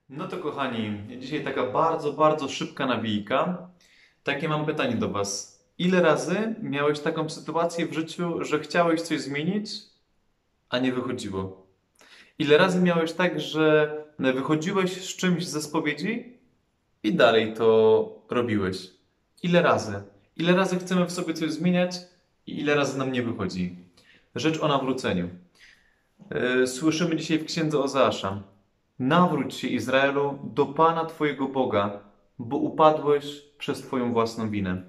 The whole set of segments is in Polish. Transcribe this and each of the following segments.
No to kochani, dzisiaj taka bardzo szybka nawijka. Takie mam pytanie do Was. Ile razy miałeś taką sytuację w życiu, że chciałeś coś zmienić, a nie wychodziło? Ile razy miałeś tak, że wychodziłeś z czymś ze spowiedzi i dalej to robiłeś? Ile razy? Ile razy chcemy w sobie coś zmieniać i ile razy nam nie wychodzi? Rzecz o nawróceniu. Słyszymy dzisiaj w księdze Ozeasza. Nawróć się, Izraelu, do Pana Twojego Boga, bo upadłeś przez Twoją własną winę.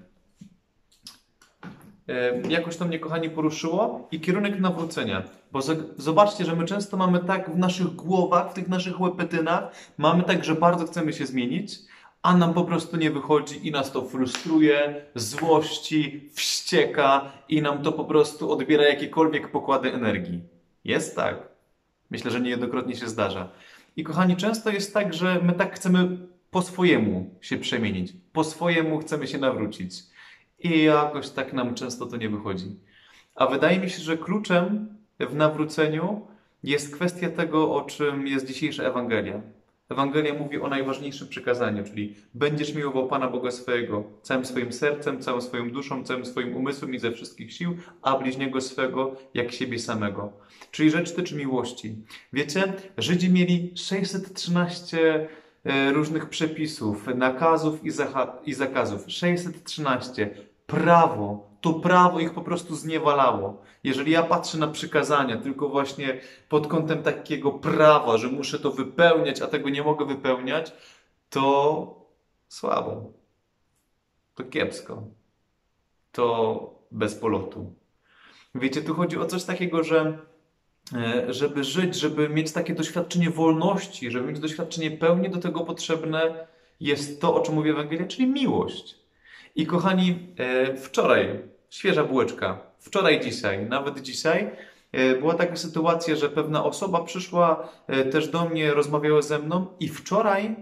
Jakoś to mnie, kochani, poruszyło i kierunek nawrócenia. Bo zobaczcie, że my często mamy tak w naszych głowach, w tych naszych łepetynach, mamy tak, że bardzo chcemy się zmienić, a nam po prostu nie wychodzi i nas to frustruje, złości, wścieka i nam to po prostu odbiera jakiekolwiek pokłady energii. Jest tak. Myślę, że niejednokrotnie się zdarza. I kochani, często jest tak, że my tak chcemy po swojemu się przemienić, po swojemu chcemy się nawrócić. I jakoś tak nam często to nie wychodzi. A wydaje mi się, że kluczem w nawróceniu jest kwestia tego, o czym jest dzisiejsza Ewangelia. Ewangelia mówi o najważniejszym przykazaniu, czyli będziesz miłował Pana Boga swojego całym swoim sercem, całą swoją duszą, całym swoim umysłem i ze wszystkich sił, a bliźniego swego jak siebie samego. Czyli rzecz tyczy miłości. Wiecie, Żydzi mieli 613 różnych przepisów, nakazów i zakazów. 613. Prawo. To prawo ich po prostu zniewalało. Jeżeli ja patrzę na przykazania tylko właśnie pod kątem takiego prawa, że muszę to wypełniać, a tego nie mogę wypełniać, to słabo. To kiepsko. To bez polotu. Wiecie, tu chodzi o coś takiego, że żeby żyć, żeby mieć takie doświadczenie wolności, żeby mieć doświadczenie pełni, do tego potrzebne jest to, o czym mówi Ewangelia, czyli miłość. I kochani, wczoraj, świeża bułeczka, wczoraj, dzisiaj, nawet dzisiaj, była taka sytuacja, że pewna osoba przyszła też do mnie, rozmawiała ze mną i wczoraj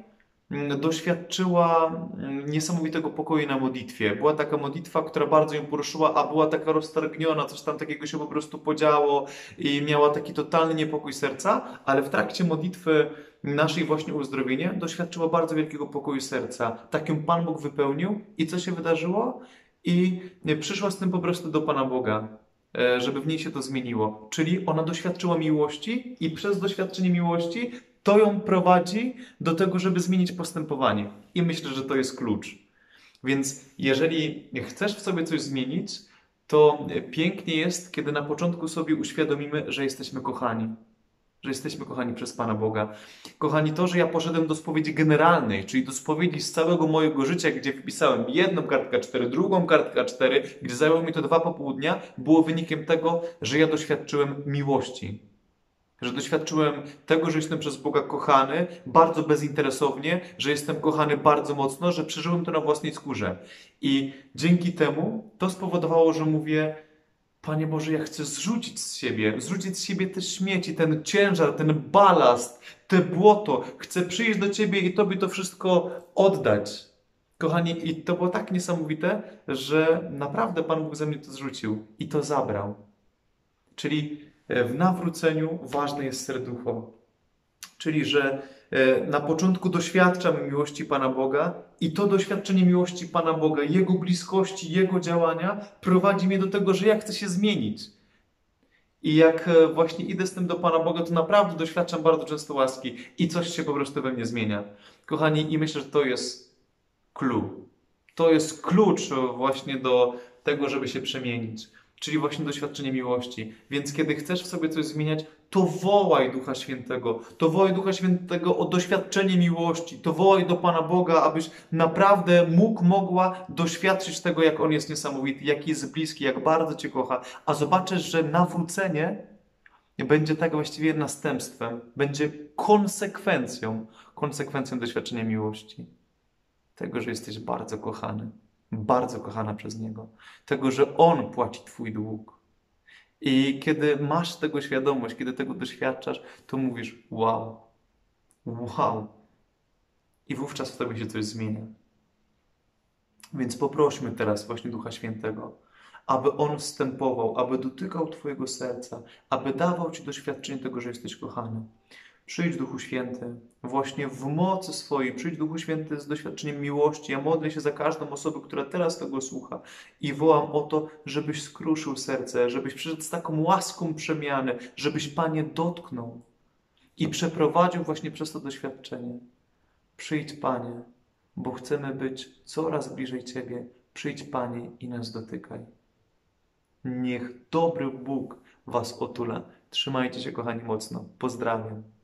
doświadczyła niesamowitego pokoju na modlitwie. Była taka modlitwa, która bardzo ją poruszyła, a była taka roztargniona, coś tam takiego się po prostu podziało i miała taki totalny niepokój serca, ale w trakcie modlitwy naszej właśnie uzdrowienia doświadczyła bardzo wielkiego pokoju serca. Tak ją Pan Bóg wypełnił i co się wydarzyło? I przyszła z tym po prostu do Pana Boga, żeby w niej się to zmieniło. Czyli ona doświadczyła miłości i przez doświadczenie miłości to ją prowadzi do tego, żeby zmienić postępowanie. I myślę, że to jest klucz. Więc jeżeli chcesz w sobie coś zmienić, to pięknie jest, kiedy na początku sobie uświadomimy, że jesteśmy kochani. Że jesteśmy kochani przez Pana Boga. Kochani, to, że ja poszedłem do spowiedzi generalnej, czyli do spowiedzi z całego mojego życia, gdzie wpisałem jedną kartkę A4, drugą kartkę A4, gdzie zajęło mi to 2 popołudnia, było wynikiem tego, że ja doświadczyłem miłości. Że doświadczyłem tego, że jestem przez Boga kochany bardzo bezinteresownie, że jestem kochany bardzo mocno, że przeżyłem to na własnej skórze. I dzięki temu to spowodowało, że mówię: Panie Boże, ja chcę zrzucić z siebie te śmieci, ten ciężar, ten balast, te błoto. Chcę przyjść do Ciebie i Tobie to wszystko oddać. Kochani, i to było tak niesamowite, że naprawdę Pan Bóg ze mnie to zrzucił i to zabrał. Czyli w nawróceniu ważne jest serducho. Czyli, że na początku doświadczam miłości Pana Boga i to doświadczenie miłości Pana Boga, Jego bliskości, Jego działania prowadzi mnie do tego, że ja chcę się zmienić. I jak właśnie idę z tym do Pana Boga, to naprawdę doświadczam bardzo często łaski i coś się po prostu we mnie zmienia. Kochani, i myślę, że to jest clue. To jest klucz właśnie do tego, żeby się przemienić. Czyli właśnie doświadczenie miłości. Więc kiedy chcesz w sobie coś zmieniać, to wołaj Ducha Świętego. To wołaj Ducha Świętego o doświadczenie miłości. To wołaj do Pana Boga, abyś naprawdę mogła doświadczyć tego, jak On jest niesamowity, jak jest bliski, jak bardzo Cię kocha. A zobaczysz, że nawrócenie będzie tak właściwie następstwem, będzie konsekwencją doświadczenia miłości. Tego, że jesteś bardzo kochany, bardzo kochana przez Niego. Tego, że On płaci Twój dług. I kiedy masz tego świadomość, kiedy tego doświadczasz, to mówisz: wow, wow. I wówczas w Tobie się coś zmienia. Więc poprośmy teraz właśnie Ducha Świętego, aby On wstępował, aby dotykał Twojego serca, aby dawał Ci doświadczenie tego, że jesteś kochany. Przyjdź Duchu Święty, właśnie w mocy swojej, przyjdź Duchu Święty z doświadczeniem miłości. Ja modlę się za każdą osobę, która teraz tego słucha i wołam o to, żebyś skruszył serce, żebyś przyszedł z taką łaską przemiany, żebyś, Panie, dotknął i przeprowadził właśnie przez to doświadczenie. Przyjdź, Panie, bo chcemy być coraz bliżej Ciebie. Przyjdź, Panie, i nas dotykaj. Niech dobry Bóg Was otula. Trzymajcie się, kochani, mocno. Pozdrawiam.